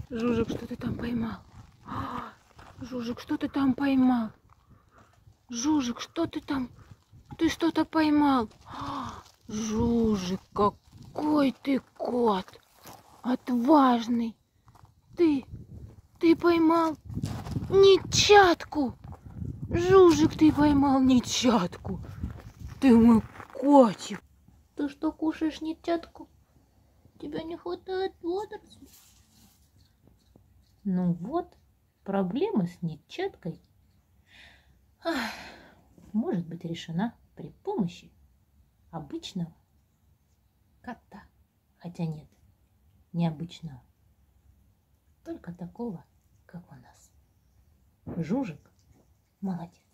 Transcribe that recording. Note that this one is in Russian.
Жужик, что ты там поймал? Жужик, что ты там поймал? Жужик, что ты там? Ты что-то поймал? Жужик, какой ты кот! Отважный! Ты поймал нечадку! Жужик, ты поймал нечадку! Ты мой котик! Ты что, кушаешь нечадку? Тебя не хватает водорослей? Ну вот, проблема с нечаткой может быть решена при помощи обычного кота. Хотя нет, необычного. Только такого, как у нас. Жужик молодец.